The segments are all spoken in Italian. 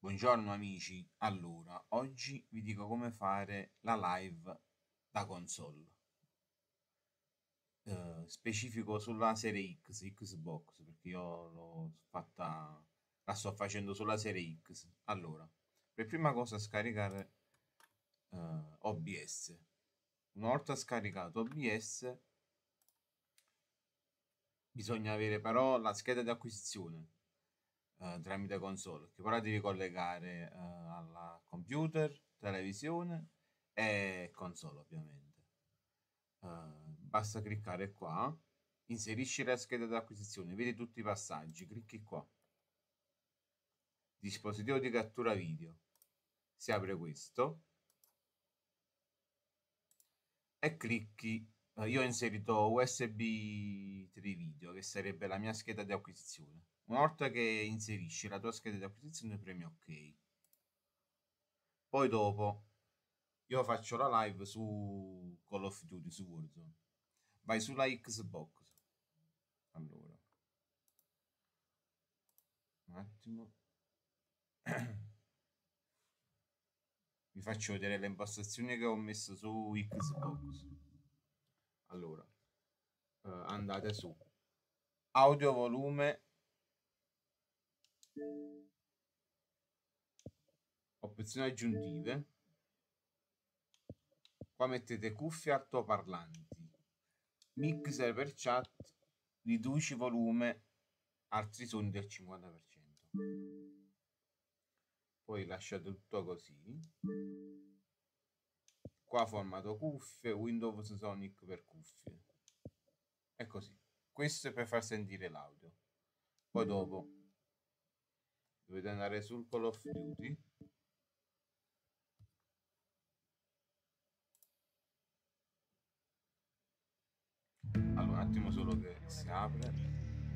Buongiorno amici, allora oggi vi dico come fare la live da console, specifico sulla serie X, Xbox, perché io la sto facendo sulla serie X. Allora, per prima cosa scaricare OBS. Una volta scaricato OBS bisogna avere però la scheda di acquisizione tramite console, che poi la devi collegare alla computer, televisione e console ovviamente. Basta cliccare qua, inserisci la scheda di acquisizione, vedi tutti i passaggi, clicchi qua, dispositivo di cattura video, si apre questo e clicchi, io ho inserito USB 3 video che sarebbe la mia scheda di acquisizione. Una volta che inserisci la tua scheda di acquisizione premi ok. Poi dopo io faccio la live su Call of Duty, su Warzone. Vai sulla Xbox. Allora, un attimo. Vi faccio vedere le impostazioni che ho messo su Xbox. Allora, andate su audio volume, opzioni aggiuntive. Qua mettete cuffie altoparlanti, mixer per chat, riduci volume, altri suoni del 50%. Poi lasciate tutto così. Qua formato cuffie, Windows Sonic per cuffie. E così. Questo è per far sentire l'audio. Poi dopo dovete andare sul Call of Duty. Allora, un attimo solo che si apre.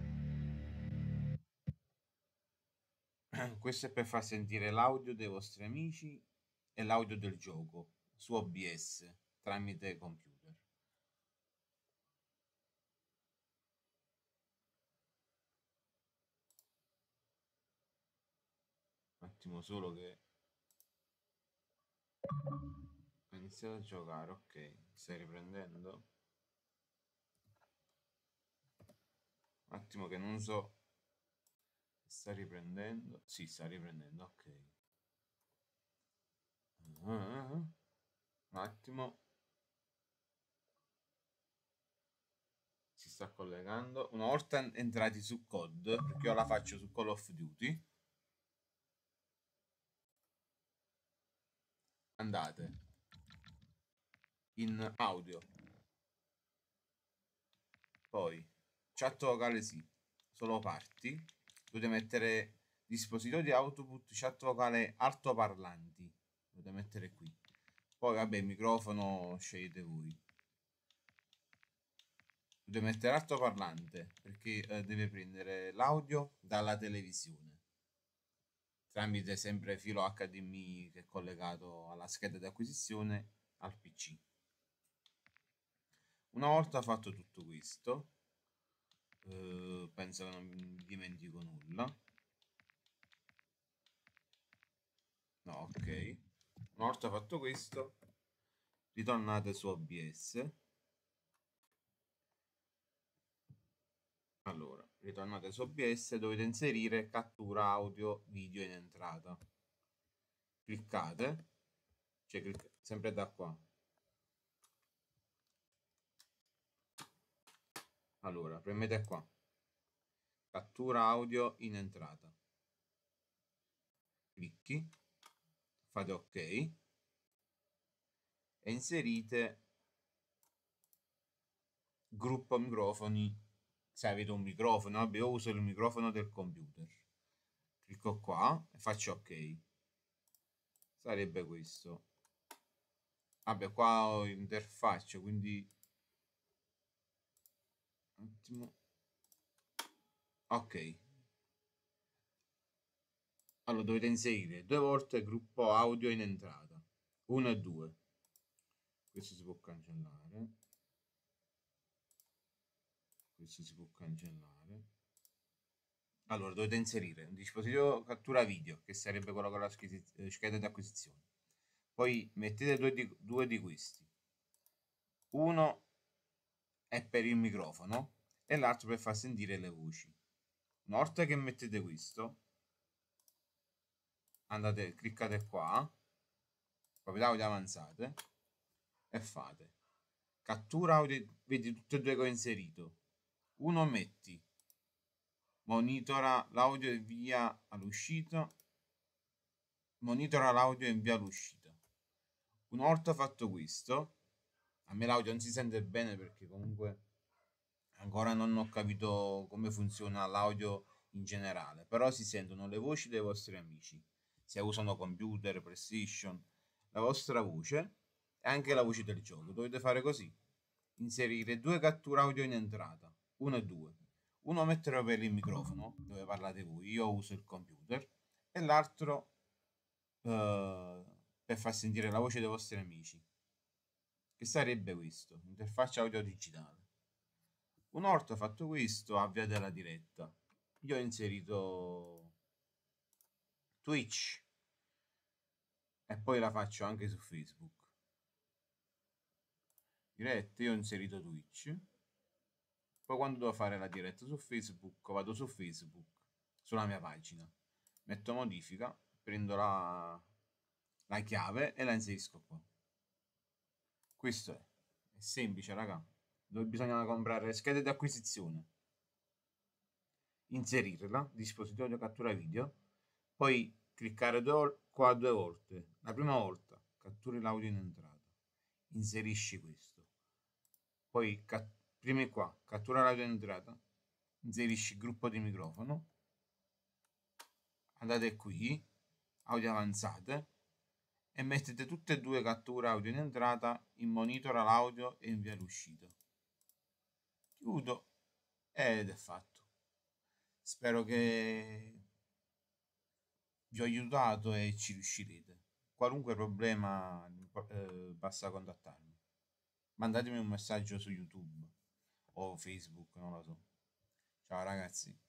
Questo è per far sentire l'audio dei vostri amici e l'audio del gioco su OBS tramite computer. Un attimo solo che ha iniziato a giocare, ok, stai riprendendo? Un attimo che non so. Sta riprendendo? Sì, sta riprendendo, ok. Un attimo. Si sta collegando. Una volta entrati su COD, perché io la faccio su Call of Duty, andate in audio, poi chat vocale sì, solo parti, dovete mettere dispositivo di output, chat vocale altoparlanti, dovete mettere qui. Poi vabbè, microfono scegliete voi. Deve mettere altoparlante perché deve prendere l'audio dalla televisione tramite sempre filo HDMI che è collegato alla scheda di acquisizione al PC. Una volta fatto tutto questo, penso che non mi dimentico nulla. No, ok. Una volta fatto questo, ritornate su OBS. Allora, ritornate su OBS, dovete inserire cattura audio video in entrata. Cliccate, cioè sempre da qua. Allora, premete qua. Cattura audio in entrata. Clicchi, fate ok e inserite gruppo microfoni. Se avete un microfono, vabbè, io uso il microfono del computer. Clicco qua e faccio ok. Sarebbe questo. Vabbè, qua ho interfaccia, quindi un attimo. Ok. Allora dovete inserire due volte il gruppo audio in entrata. 1 e 2. Questo si può cancellare. Questo si può cancellare. Allora, dovete inserire un dispositivo cattura video, che sarebbe quello con la scheda di acquisizione. Poi mettete due di questi. Uno è per il microfono e l'altro per far sentire le voci. Una volta che mettete questo, cliccate qua, proprietà audio avanzate, e fate cattura audio, vedi tutte e due che ho inserito. Uno metti, monitora l'audio e via all'uscita, monitora l'audio e invia all'uscita. Una volta fatto questo, a me l'audio non si sente bene perché comunque ancora non ho capito come funziona l'audio in generale, però si sentono le voci dei vostri amici, se usano computer, PlayStation, la vostra voce e anche la voce del gioco. Dovete fare così: inserire due catture audio in entrata, uno e due. Uno metterlo per il microfono, dove parlate voi, io uso il computer, e l'altro per far sentire la voce dei vostri amici, che sarebbe questo, interfaccia audio digitale. Una volta fatto questo, avviate la diretta. Io ho inserito Twitch e poi la faccio anche su Facebook. Diretta, io ho inserito Twitch. Poi quando devo fare la diretta su Facebook, vado su Facebook, sulla mia pagina, metto modifica, prendo la chiave e la inserisco qua. Questo è semplice, raga. Dove bisogna comprare le schede di acquisizione, inserirla, dispositivo di cattura video, poi cliccare qua due volte. La prima volta catturi l'audio in entrata, inserisci questo, poi prima qua cattura l'audio in entrata, inserisci il gruppo di microfono, andate qui, audio avanzate, e mettete tutte e due catture audio in entrata, in monitora l'audio e invia l'uscita. Chiudo ed è fatto. Spero che vi ho aiutato e ci riuscirete. Qualunque problema, basta contattarmi. Mandatemi un messaggio su YouTube o Facebook, non lo so. Ciao ragazzi.